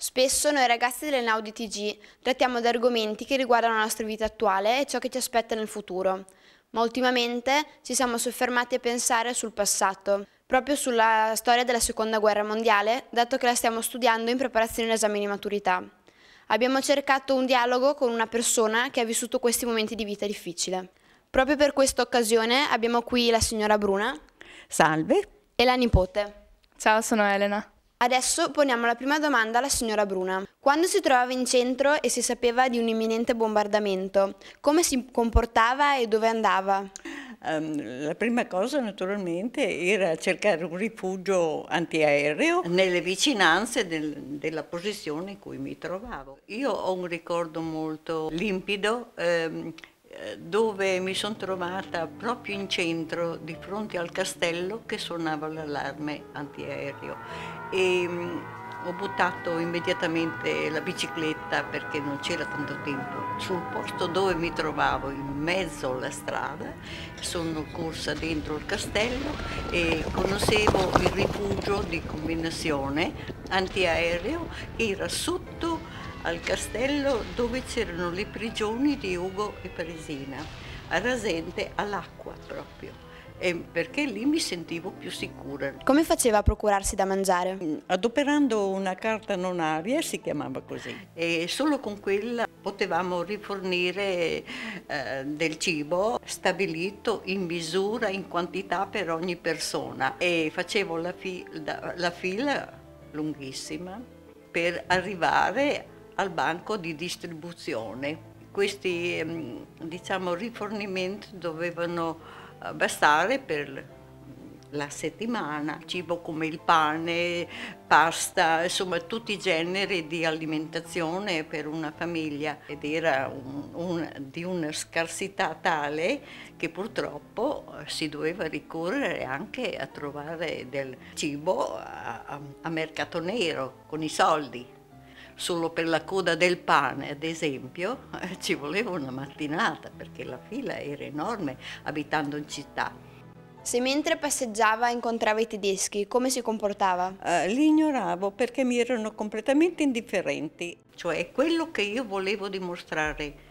Spesso noi ragazzi delle Nau di TG trattiamo di argomenti che riguardano la nostra vita attuale e ciò che ci aspetta nel futuro, ma ultimamente ci siamo soffermati a pensare sul passato, proprio sulla storia della Seconda Guerra Mondiale, dato che la stiamo studiando in preparazione all'esame di maturità. Abbiamo cercato un dialogo con una persona che ha vissuto questi momenti di vita difficile. Proprio per questa occasione abbiamo qui la signora Bruna. Salve. E la nipote. Ciao, sono Elena. Adesso poniamo la prima domanda alla signora Bruna. Quando si trovava in centro e si sapeva di un imminente bombardamento, come si comportava e dove andava? La prima cosa naturalmente era cercare un rifugio antiaereo nelle vicinanze della posizione in cui mi trovavo. Io ho un ricordo molto limpido dove mi sono trovata proprio in centro, di fronte al castello, che suonava l'allarme antiaereo. Ho buttato immediatamente la bicicletta, perché non c'era tanto tempo, sul posto dove mi trovavo, in mezzo alla strada. Sono corsa dentro il castello e conoscevo il rifugio di combinazione antiaereo che era sotto al castello, dove c'erano le prigioni di Ugo e Parisina, a Rasente, all'acqua proprio. Perché lì mi sentivo più sicura. Come faceva a procurarsi da mangiare? Adoperando una carta nonaria, si chiamava così, e solo con quella potevamo rifornire del cibo stabilito in misura, in quantità per ogni persona, e facevo la fila lunghissima per arrivare al banco di distribuzione. Questi rifornimenti dovevano bastare per la settimana, cibo come il pane, pasta, insomma tutti i generi di alimentazione per una famiglia, ed era di una scarsità tale che purtroppo si doveva ricorrere anche a trovare del cibo a mercato nero con i soldi. Solo per la coda del pane, ad esempio, ci voleva una mattinata, perché la fila era enorme abitando in città. Se mentre passeggiava incontrava i tedeschi, come si comportava? Li ignoravo perché mi erano completamente indifferenti. Cioè, quello che io volevo dimostrare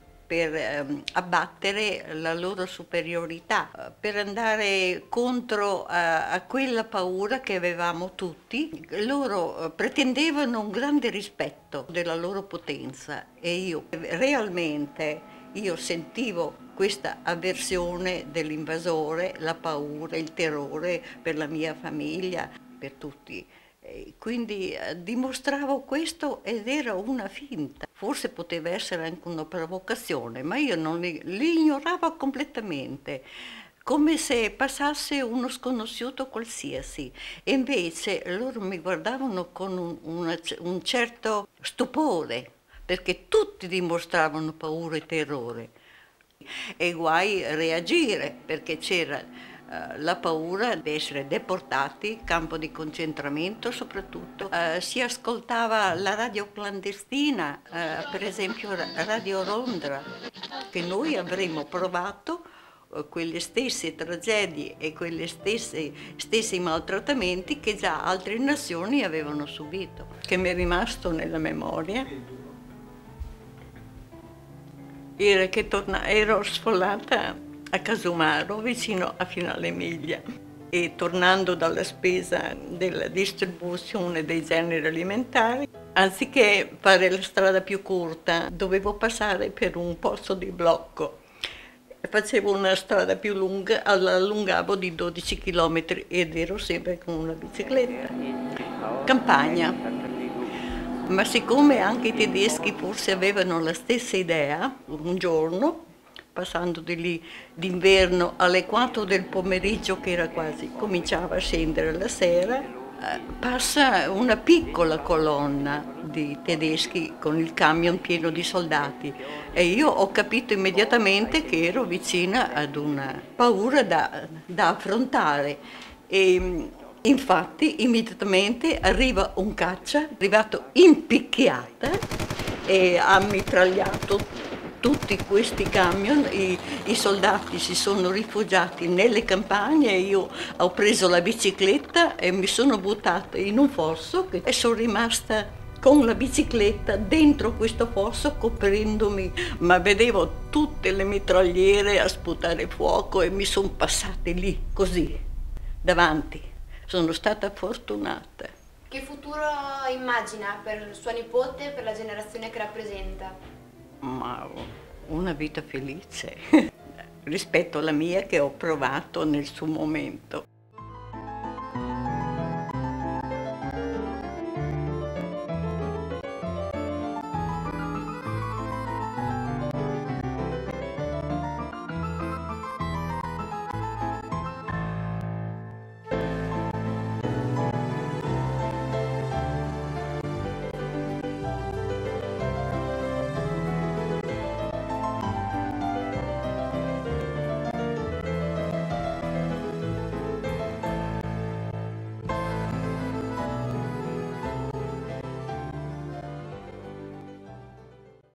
per abbattere la loro superiorità, per andare contro a quella paura che avevamo tutti. Loro pretendevano un grande rispetto della loro potenza, e io realmente sentivo questa avversione dell'invasore, la paura, il terrore per la mia famiglia, per tutti. Quindi dimostravo questo, ed era una finta. Forse poteva essere anche una provocazione, ma io non li ignoravo completamente, come se passasse uno sconosciuto qualsiasi. E invece loro mi guardavano con un certo stupore, perché tutti dimostravano paura e terrore. E guai reagire, perché c'era la paura di essere deportati, campo di concentramento soprattutto. Si ascoltava la radio clandestina, per esempio Radio Londra, che noi avremmo provato quelle stesse tragedie e quelle stessi maltrattamenti che già altre nazioni avevano subito. Che mi è rimasto nella memoria era che ero sfollata a Casumaro, vicino a Finale Emilia, e tornando dalla spesa della distribuzione dei generi alimentari, anziché fare la strada più corta, dovevo passare per un posto di blocco. Facevo una strada più lunga, allungavo di 12 km, ed ero sempre con una bicicletta. Campagna. Ma siccome anche i tedeschi forse avevano la stessa idea, un giorno, passando di lì d'inverno alle 4 del pomeriggio, che era quasi, cominciava a scendere la sera, passa una piccola colonna di tedeschi con il camion pieno di soldati, e io ho capito immediatamente che ero vicina ad una paura da affrontare. E infatti immediatamente arriva un caccia, arrivato in picchiata, e ha mitragliato tutti questi camion. I soldati si sono rifugiati nelle campagne, e io ho preso la bicicletta e mi sono buttata in un fosso, e sono rimasta con la bicicletta dentro questo fosso coprendomi, ma vedevo tutte le mitragliere a sputare fuoco e mi sono passate lì, così, davanti. Sono stata fortunata. Che futuro immagina per sua nipote e per la generazione che rappresenta? Ma una vita felice rispetto alla mia che ho provato nel suo momento.